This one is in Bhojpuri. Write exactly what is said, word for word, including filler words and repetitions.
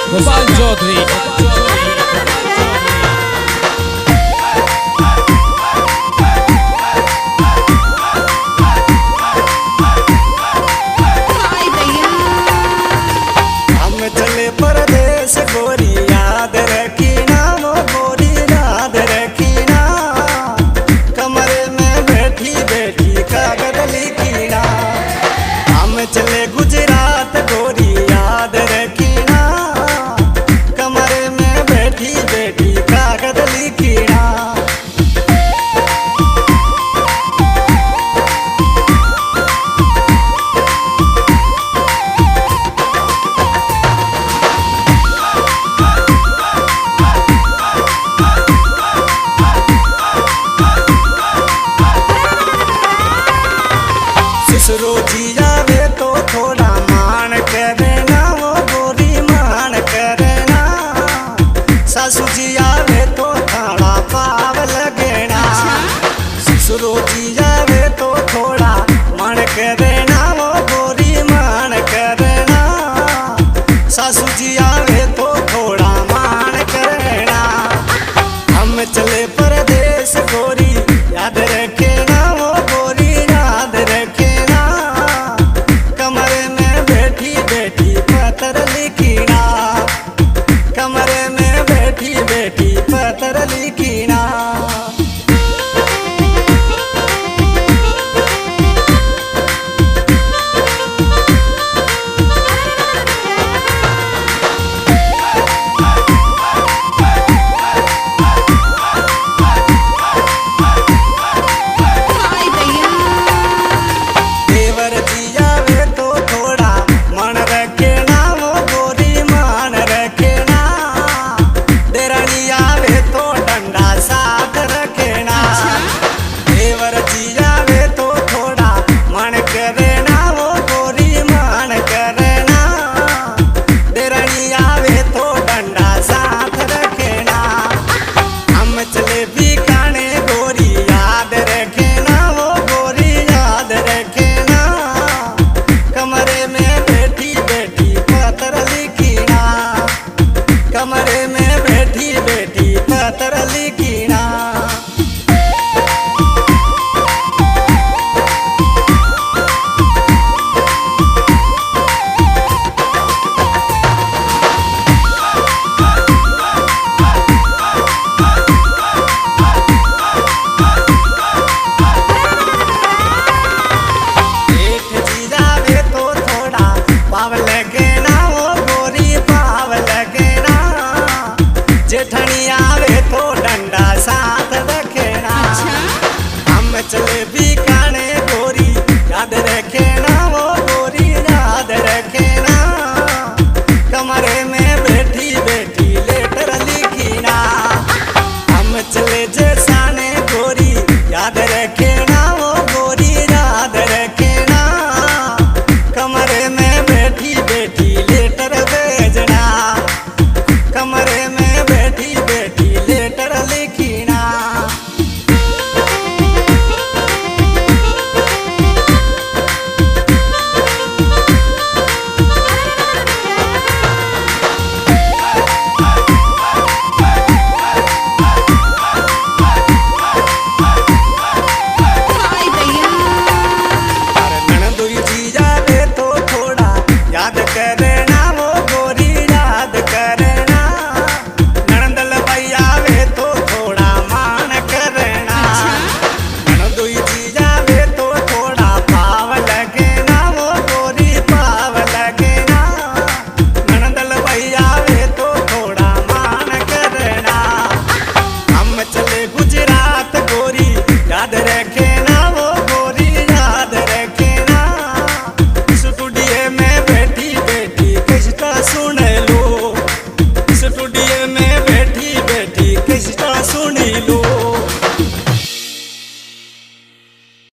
गोपाल चौधरी। हम चले परदेश गोरी याद रखी ना, वो गोरी याद रखी ना, कमरे में बैठी बैठी कागज लिखी ना। हम चले गुजरात गोरी याद रखी ना, कमरे में बैठी बैठी कागज लिखी ना। ससुरोजी आवे तो थोड़ा मान करे ना, वो गोरी मान करे ना, सासू जी आवे तो थोड़ा पाव लगे ना। ससुरोजी आवे तो थोड़ा मान करे ना, वो गोरी मान करे ना, सासू जी आवे तो थोड़ा मान करे ना। हम चले परदेश गोरी याद रखे ना, वो गोरी याद रखे ना, कमरे में बैठी बैठी पत्र लिखी ना, कमरे में बैठी बैठी पत्र लिखी ना। देवर जी आवे तो थोड़ा मन रखे ना, वो गोरी मान रखे ना, देरानी आवे तो डंडा साथ रखे ना। देवर जी आवे तो थोड़ा मन करे ना, वो गोरी मान करे ना, देरानी आवे तो डंडा साथ रखे ना। हम चले बीकाने गोरी याद रखे ना, वो गोरी याद रखे ना, कमरे में बैठी बैठी पत्र लिखी ना, कमरे में बैठी बैठी पत्र लिखी ना। जेठ जी जावे तो थोड़ा पाव लगे ना, वो गोरी पाव लगे ना, जेठनी आवे तो डंडा साथ रखे ना। हम चले भी